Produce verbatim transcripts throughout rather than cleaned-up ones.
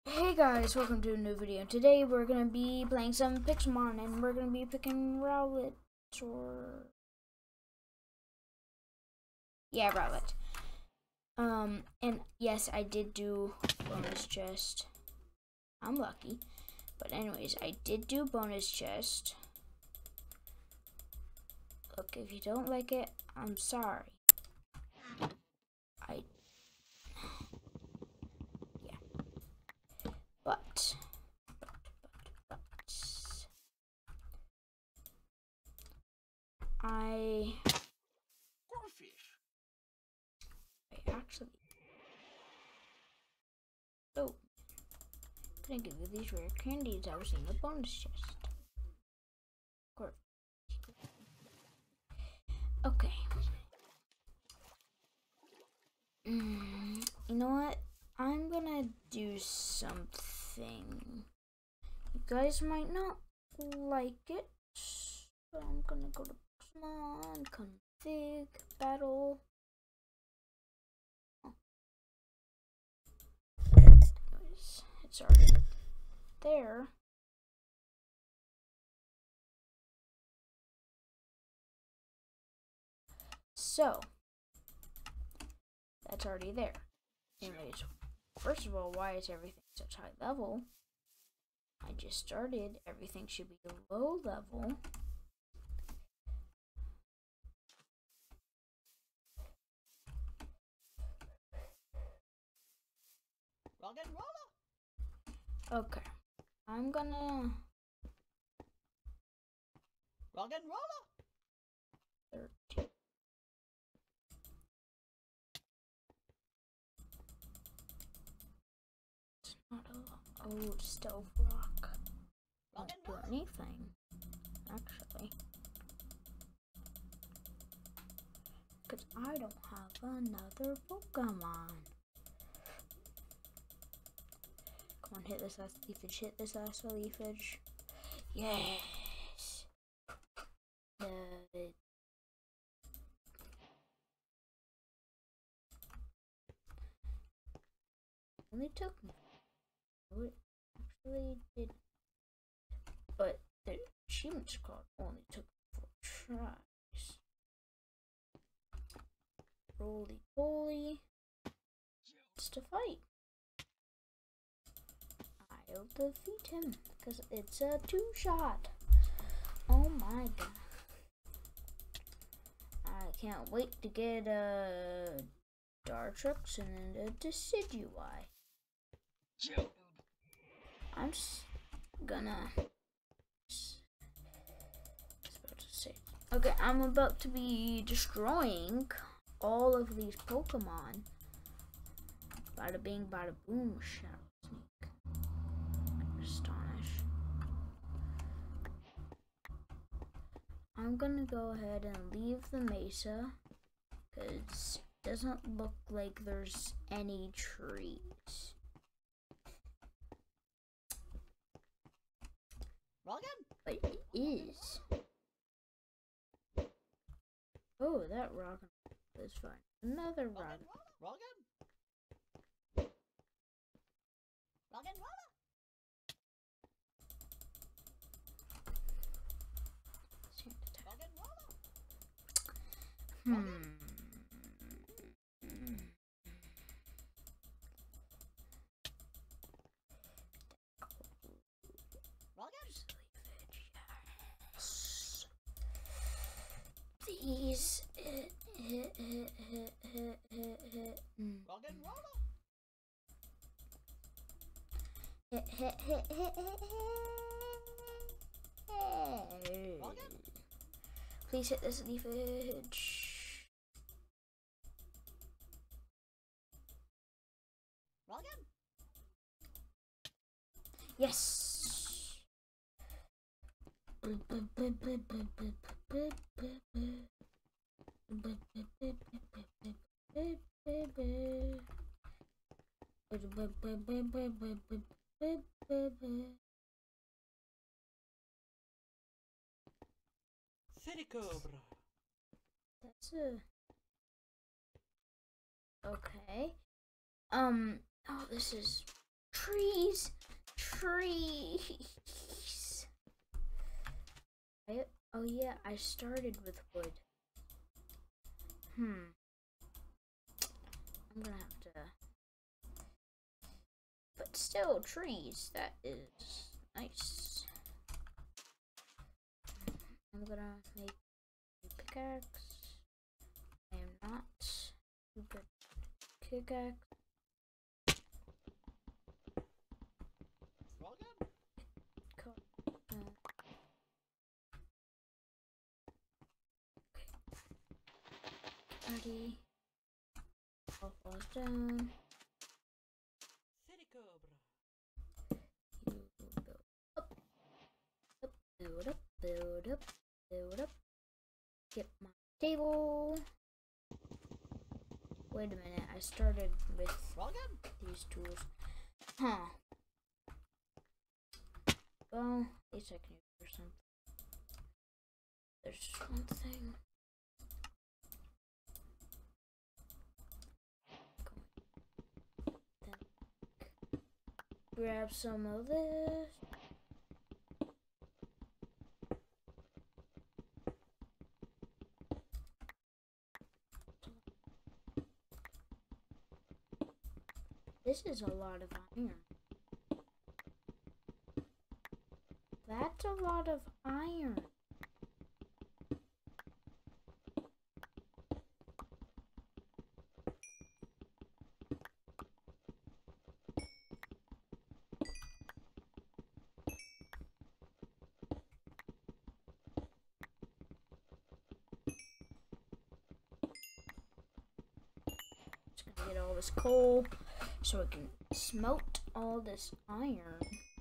Hey guys, welcome to a new video. Today we're gonna be playing some Pixelmon and we're gonna be picking Rowlet or yeah, Rowlet. Um, and yes, I did do bonus chest. I'm lucky, but anyways, I did do bonus chest. Look, if you don't like it, I'm sorry. I yeah, but. I I actually oh couldn't give you these rare candies I was in the bonus chest. Corp. Okay. Mm, you know what? I'm gonna do something. You guys might not like it, so I'm gonna go to Pokemon config battle. Oh. Anyways, it's already there. So that's already there. Anyways, first of all, why is everything such high level? I just started. Everything should be low level. Okay, I'm gonna Rock and roller. thirteen. It's not a lot. Oh, stealth rock. Rock Don't and do roller. anything, actually, because I don't have another Pokemon. Come on, hit this last leafage. Hit this last leafage. Yes. Uh, it only took me. Oh, it actually did. But the achievement squad only took four tries. Roly poly. It's to fight. I'll defeat him because it's a two shot. Oh my god. I can't wait to get a uh, Dartrix and a Decidueye. I'm just gonna. About to say. Okay, I'm about to be destroying all of these Pokemon. Bada bing, bada boom, Shadow Sneak. Astonish. I'm gonna go ahead and leave the Mesa because it doesn't look like there's any trees. Rogan. But it is. Oh, that rock is fine. Another rock. Rogan. Rogan. Rogan. Rogan. Hmm. Yes. These. Hit, hit, hit, hit, hit, hit, hit. Mm. Rogan. Hit, hit, hit, hit, hit, hit. Rogan. Please hit this leafage. Rogan. Yes. City Cobra. That's a okay. Um. Oh, this is trees. trees. I, oh yeah, I started with wood. Hmm. I'm gonna have to. But still, trees. That is nice. I'm gonna make a pickaxe. I am not too good pickaxe. Welcome. Cool. Uh, Ready. All falls down. City Cobra. You build up, up, build up, build up, build up. Get my table. Wait a minute, I started with Welcome. these tools. Huh. Well, at least I can use it for something. There's one thing. Then grab some of this. This is a lot of iron. That's a lot of iron. Just gonna get all this coal so I can smelt all this iron.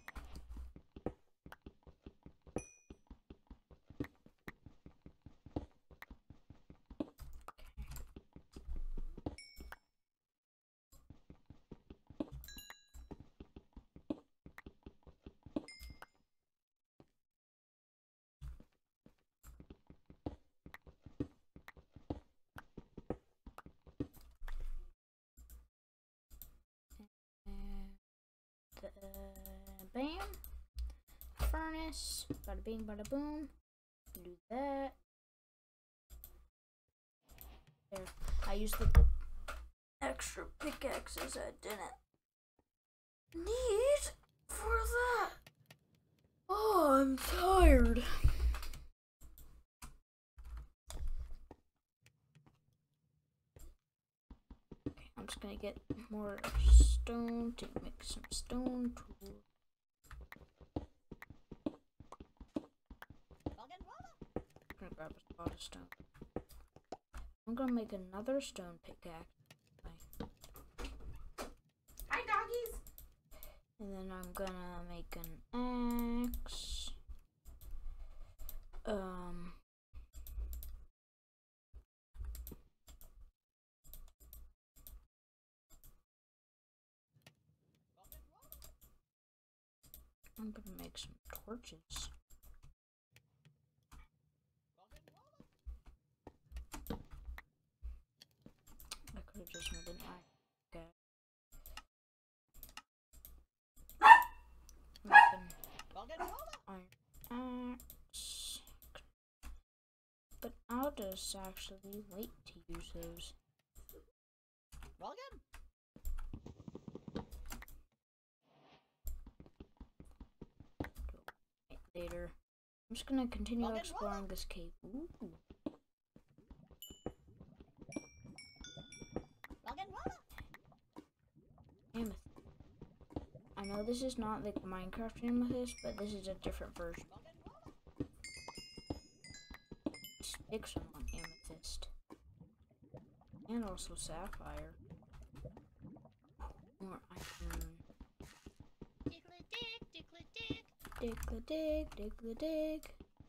Uh, bam. Furnace. Bada bing, bada boom. Do that. There. I used the extra pickaxes I didn't need for that. Oh, I'm tired. Okay, I'm just gonna get more stone to make some stone tools. Welcome. I'm gonna grab a lot of stone. I'm gonna make another stone pickaxe. Hi, doggies. And then I'm gonna make an axe. Um. I'm gonna make some torches. I could have just made an iron pickaxe. Make an Welcome. iron axe. But I'll just actually wait to use those. Welcome. Later. I'm just gonna continue Welcome, exploring this cave. Ooh. Welcome. Amethyst. I know this is not like Minecraft amethyst, but this is a different version. Sticks on amethyst. And also sapphire. Or iron. Dickle dig, dickle dig.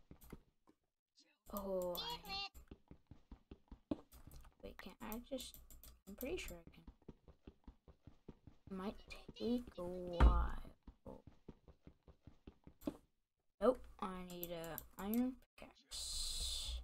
Oh, I... Wait, can I just... I'm pretty sure I can. It might take a while. Nope, I need a iron pickaxe.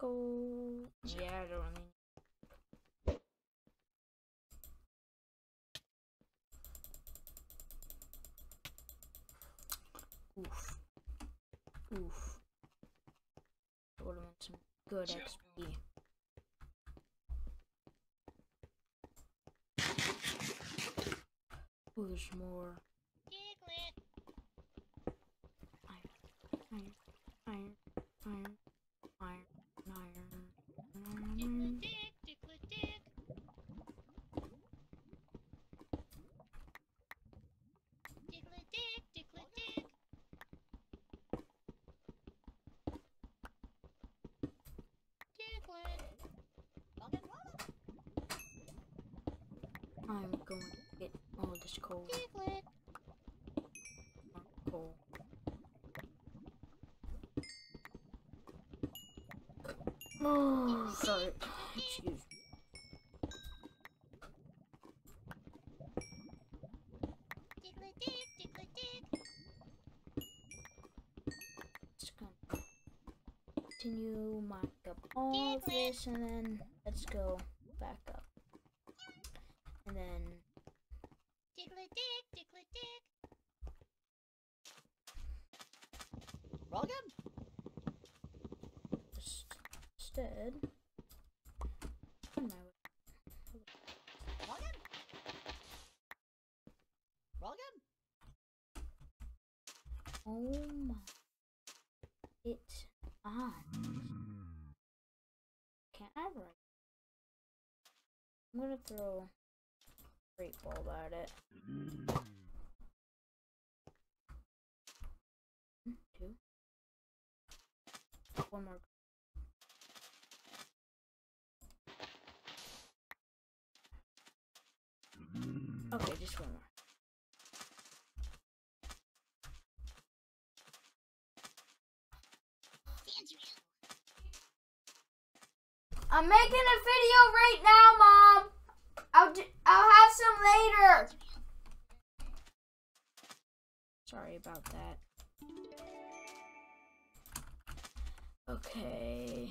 coal. Yeah, I don't really. Oof. Oof. Would have been some good X P. Ooh, there's more. Iron, iron, iron, iron, iron, iron, iron. I'm going to get all this coal. Coal. Oh, sorry. Excuse me. Just gonna continue, mark up all of this, and then let's go back up. And then Rogan? just instead, on my way. Rogan? Rogan? Oh my, it's on. Can't I write? I'm gonna throw a great ball at it. Two. One more. Okay, just one more. I'm making a video right now, Mom. I'll do, I'll have some later. Sorry about that. Okay.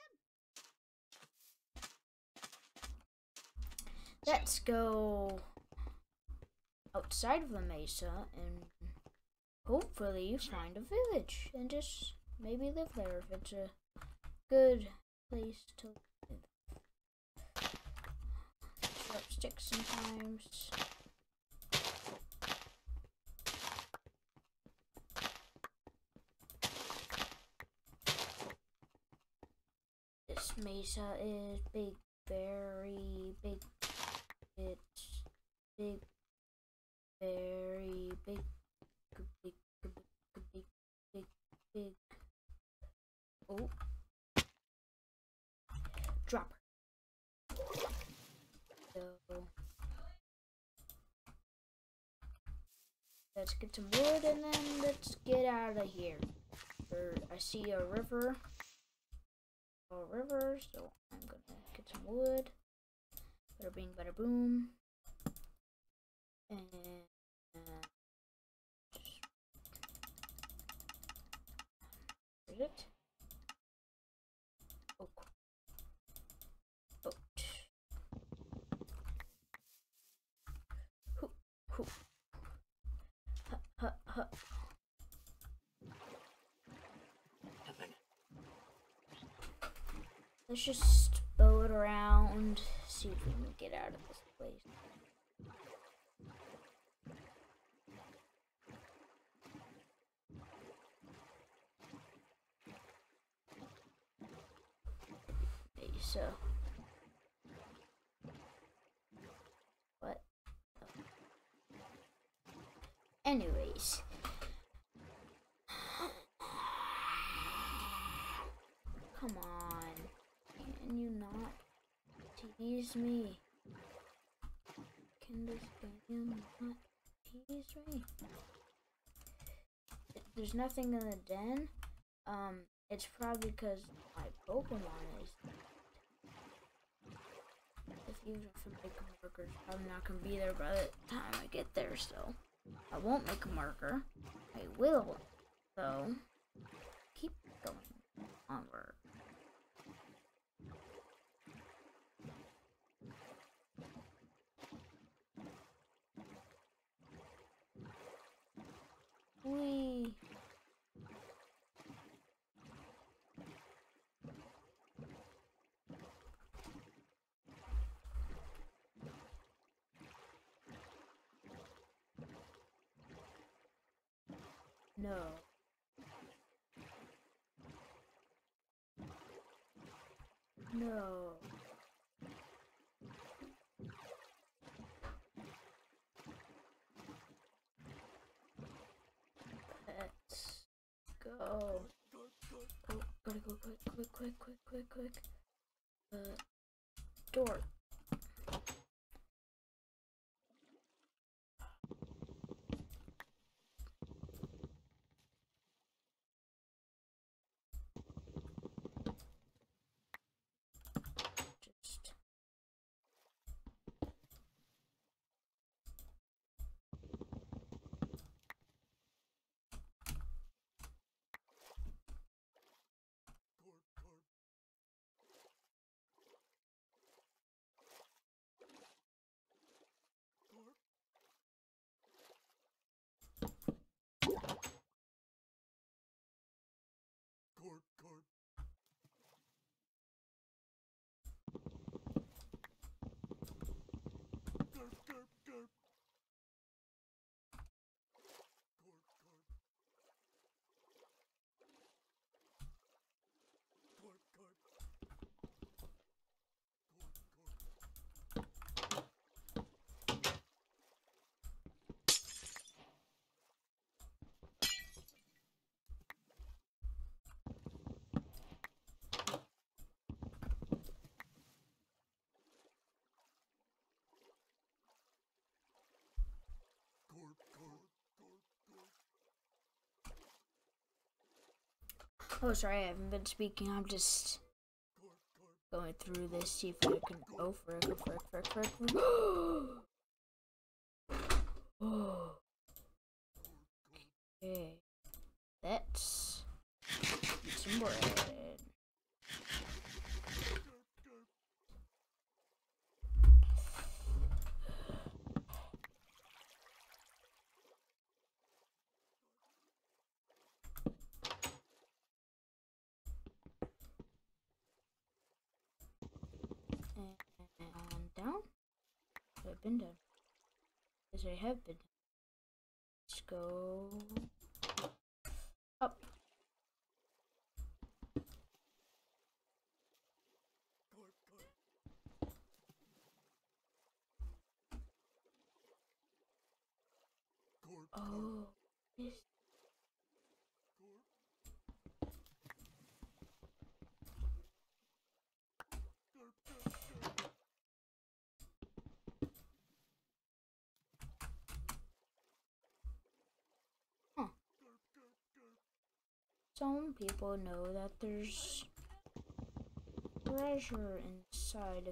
Let's go outside of the mesa and hopefully find a village and just maybe live there if it's a good place to live. Drop sticks sometimes. This mesa is big, very big. It's big, very big, big, big, big, big, big. Oh. Drop. So let's get some wood and then let's get out of here. Or I see a river. A river, so I'm gonna get some wood. Bada bing, bada boom. And uh, where's it? Oak. Boat. Hoop, hoop. Huh, huh, huh. Let's just bow it around, see if we can get out of this place. Okay, so what? Oh. Anyways. Come on. Can you not tease me? Can this game not tease me? There's nothing in the den. Um, it's probably because my Pokemon is. If you for make a marker, it's probably not gonna be there by the time I get there. So I won't make a marker. I will, though. Keep going onward. Wee. No. No. Let's go. Oh, gotta go quick, quick, quick, quick, quick, quick. The door. Just Oh, sorry, I haven't been speaking. I'm just going through this, see if I can. Oh, frick, oh, frick, frick, frick, frick. Oh. Okay. Let's eat some bread. And down. I've been done. Yes, I have been. Let's go up. Oh, this. Huh. Some people know that there's treasure inside of.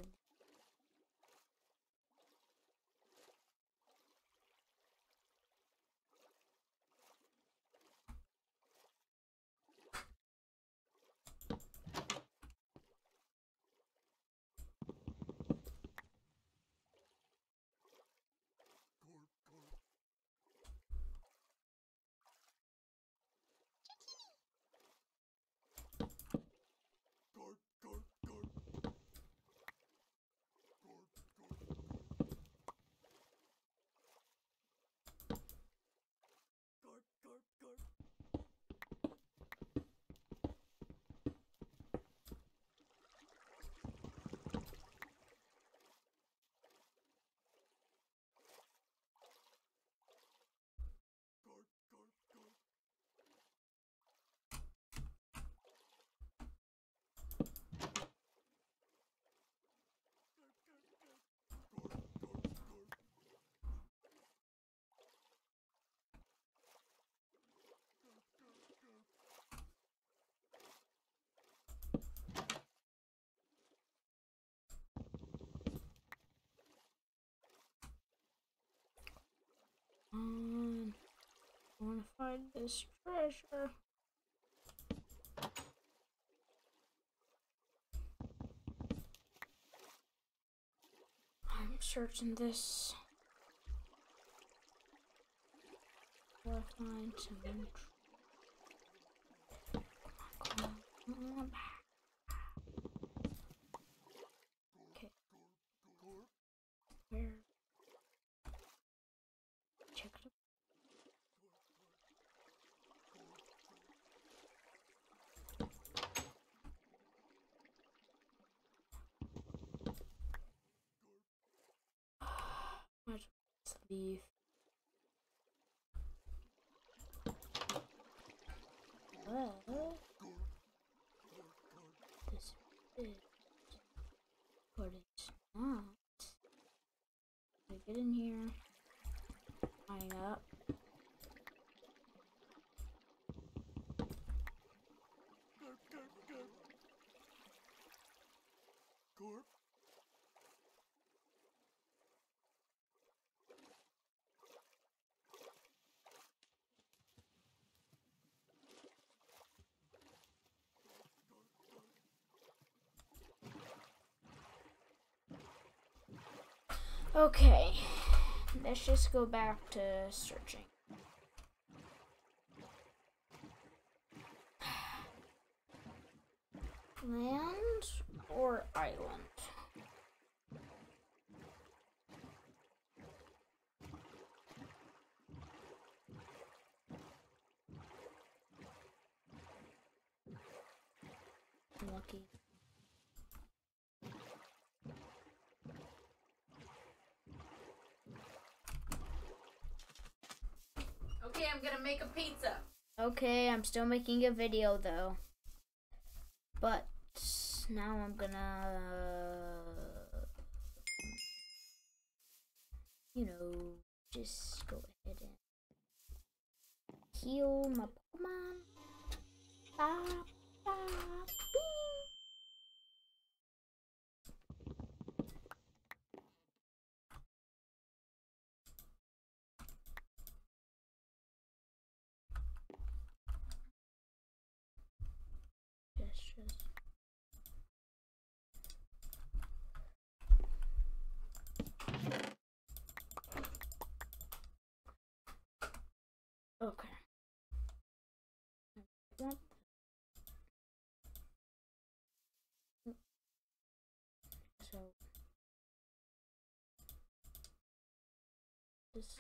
Um, I want to find this treasure. I'm searching this. We'll find some. Come on, come on. Okay. Where? Check it out. Let's leave. Well, this is, but it's not. So get in here, line up. Okay, let's just go back to searching. Land or island? Lucky. Okay, I'm gonna make a pizza. Okay, I'm still making a video though. But now I'm gonna, you know, just go ahead and heal my Pokemon. Ah, ah, bing. Yes, yes. Okay. What? So this.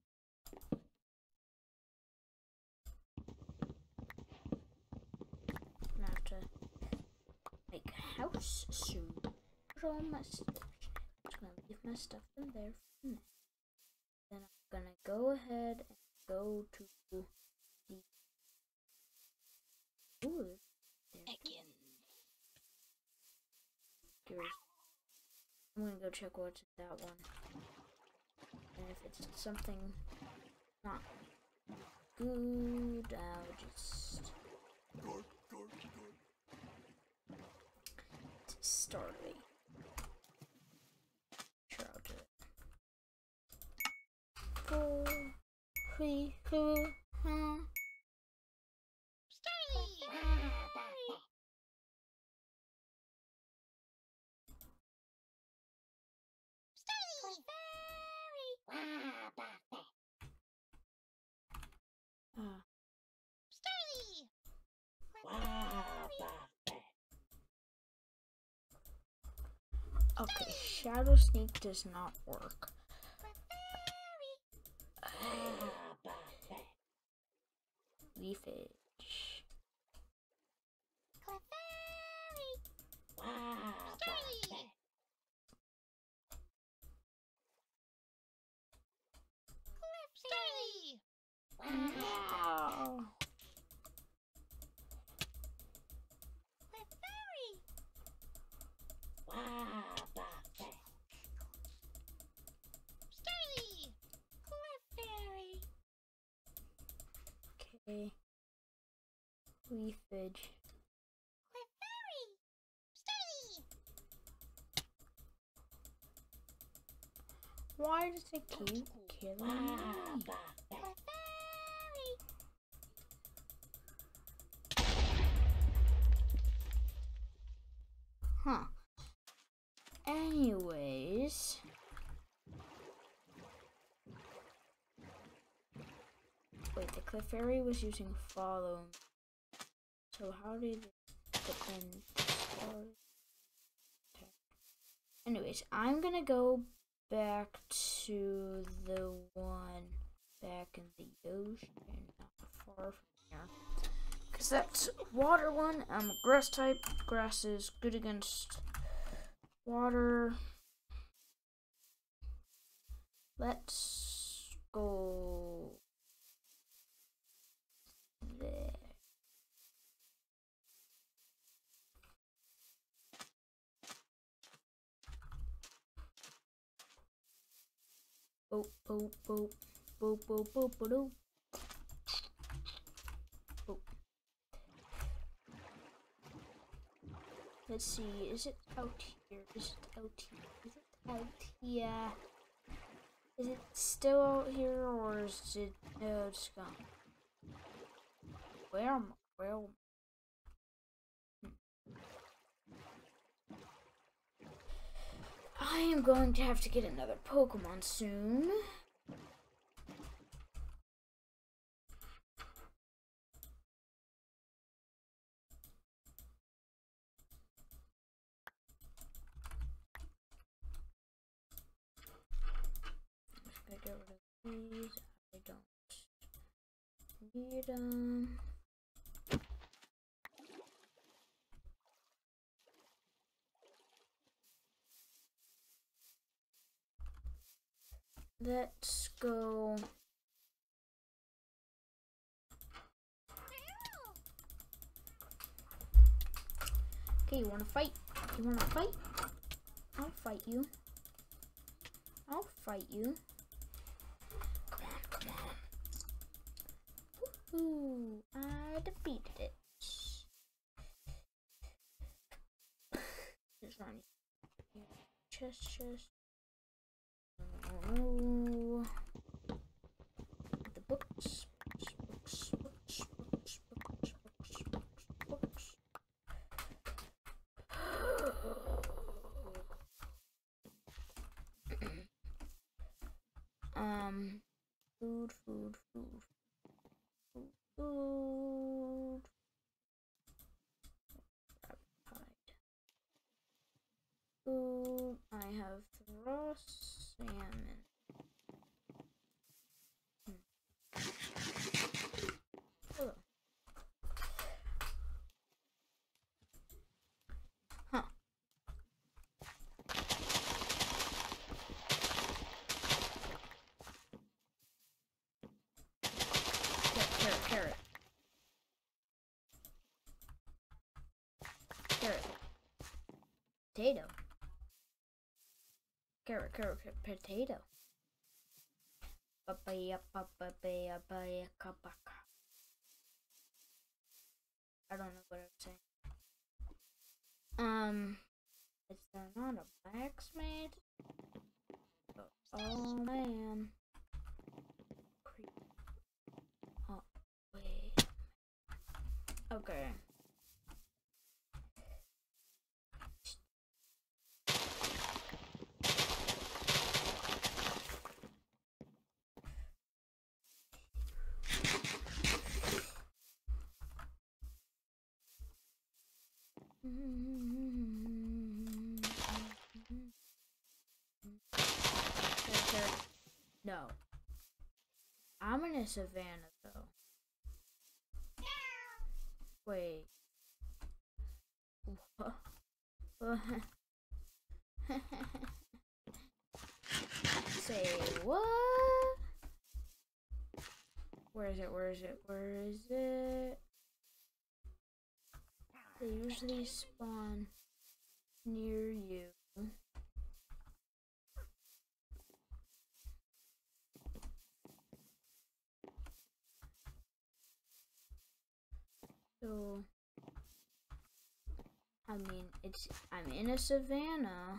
I have to make a house soon. Put all my stuff. I'm just gonna leave my stuff in there for now. Then I'm gonna go ahead and go to the wood. Again. Here's. I'm gonna go check what's in that one. And if it's something not good, I'll just start it. Sure, I'll do it. Four, three, two, one. Okay, Shadow Sneak does not work. Leafage. Wow. Okay. Leafage. Why does it keep killing me? Huh. Anyways. Wait, the Clefairy was using follow. So how did it depend? Anyways, I'm gonna go back to the one back in the ocean, not far from here. Because that's water one. I'm a grass type. Grass is good against water. Let's go there. Boop, boop, boop, boop, boop, boop, boop, boop. Let's see, is it out here? Is it out here? Is it out here? Is it still out here, or is it, no, it's gone. Where am I? Where am I? I am going to have to get another Pokemon soon. I'm gonna get rid of these. I don't need them. Let's go. Okay, you wanna fight? You wanna fight? I'll fight you. I'll fight you. Come on, come on. Woohoo! I defeated it. There's not any chest, chest. Oh, the books, books, books, books, books, books, books, books, books. um, food, food, food, food, food. Food. I have raw salmon. Oh. Huh. Carrot, carrot, carrot. Carrot. Potato. Carrot, carrot, carrot, potato. Papaya, papaya, papaya, kapaka. I don't know what I'm saying. Um, is there not a blacksmith? Oh man. Oh, wait. Okay. No. I'm in a savannah though. Wait. Say what? Where is it? Where is it? Where is it? They usually spawn near you. So, I mean, it's, I'm in a savannah.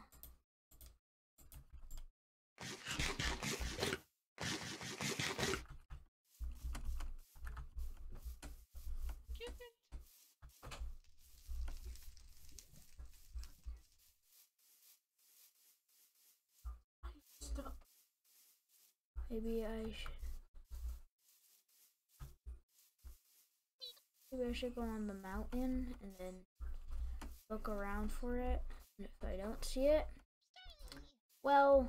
Stop. Maybe I should. Maybe I should go on the mountain and then look around for it. And if I don't see it, well,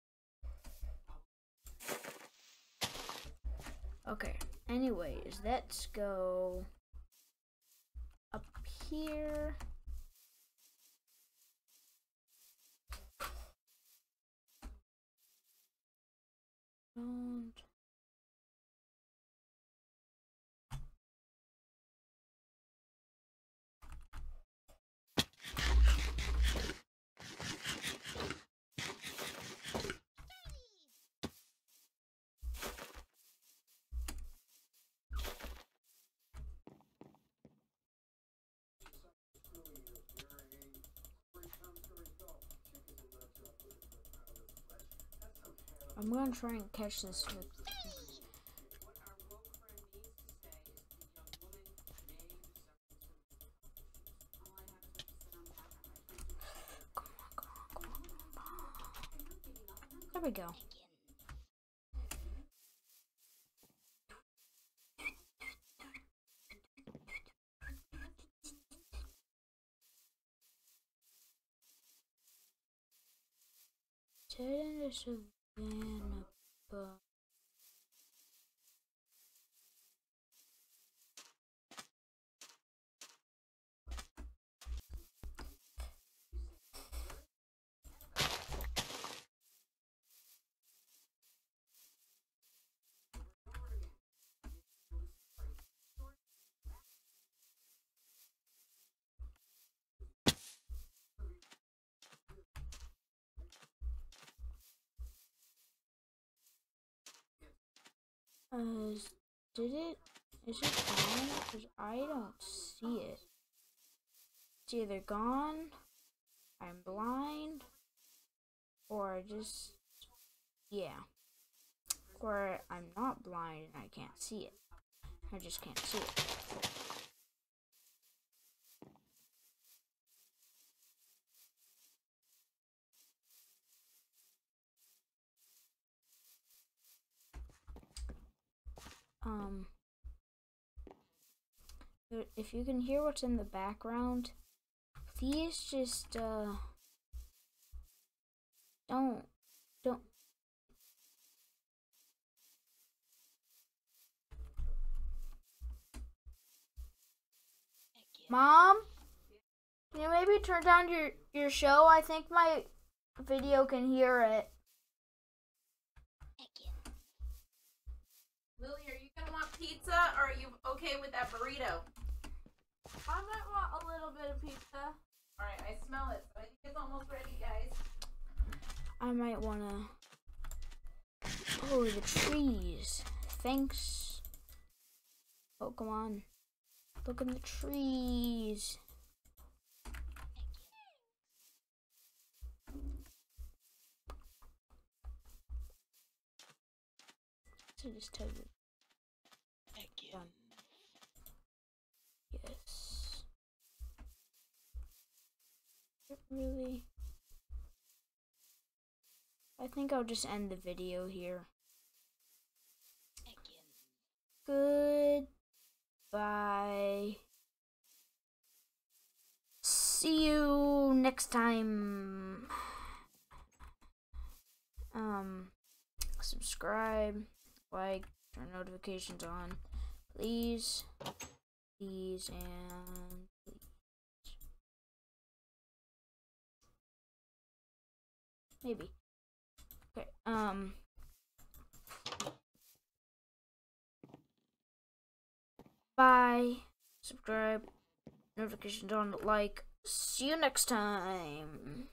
okay. Anyways, let's go up here. And I'm gonna try and catch this with. There we go. Turn into Savannah, but Uh, did it? Is it gone? Because I don't see it. It's either gone, I'm blind, or just, yeah. Or I'm not blind and I can't see it. I just can't see it. Um, if you can hear what's in the background, please just, uh, don't, don't. Mom, can you maybe turn down your, your show? I think my video can hear it. Lily, are you gonna want pizza or are you okay with that burrito? I might want a little bit of pizza. Alright, I smell it, so I think it's almost ready, guys. I might wanna. Oh, the trees. Thanks. Oh, come on. Look at the trees. So just tell you. Done. Yes. Really? I think I'll just end the video here. Goodbye. See you next time. Um, subscribe, like, turn notifications on, please, please, and please. Maybe. Okay. Um. Bye. Subscribe. Notifications on. Like. See you next time.